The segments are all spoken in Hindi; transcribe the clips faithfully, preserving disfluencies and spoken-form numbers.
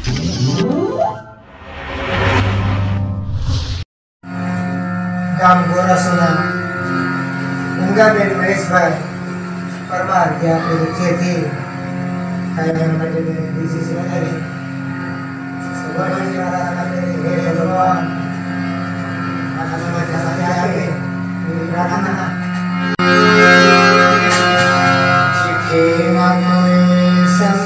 ગામ ગોરાસોના ગંગાબેન મહેશભાઈ પરમાર જે આપણે વચ્ચેથી કાયમ માટેની ડીસીસી બનાવી ભગવાન સાથે આવે એવી પ્રાર્થના ચિઠ્ઠીમાં કોઈ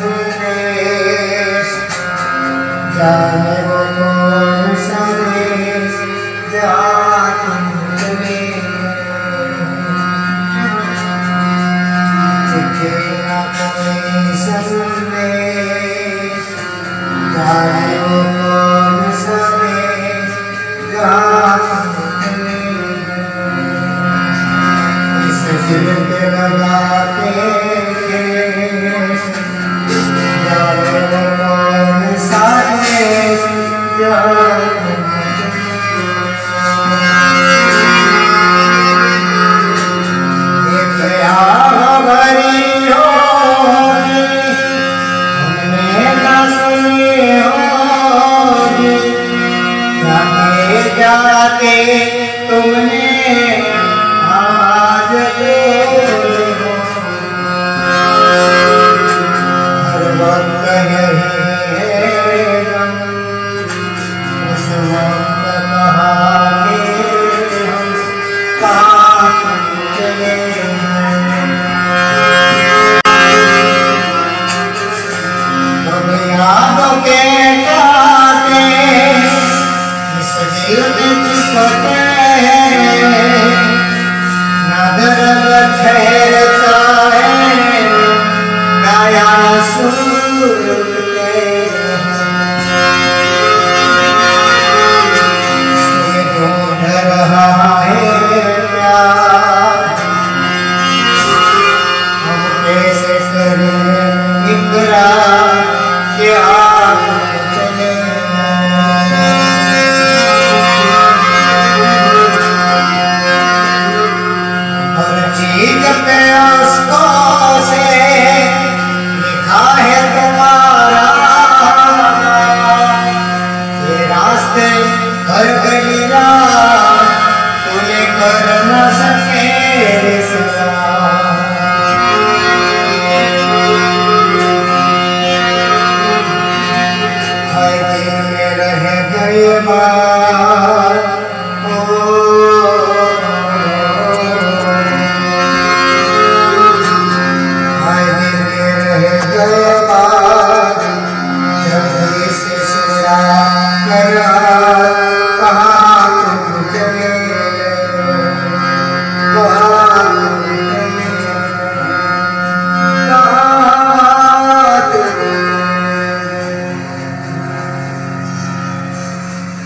સંદેશ જાને વો કોણ સંદેશ જાન ચિઠ્ઠીમાં કોઈ સંદેશ જાને વો કોણ સંદેશ જાન इस दिल के लगाते जाने वो कौन संदेश जान जाते तुमने आज हर वक्त यही गम उस वक्त कहा के हम पाप चले तुम यादों के काटे इस दिल में चिपके ना दर्द ठहरता है गाया सुनते ये ढूंढ रहा है प्यार हम कैसे करें इकरार कि आप चले चीज पे उसको से लिखा है तुम्हारा ये रास्ते घर गलिया तूने कर न सके हाय दिल में रह गए बात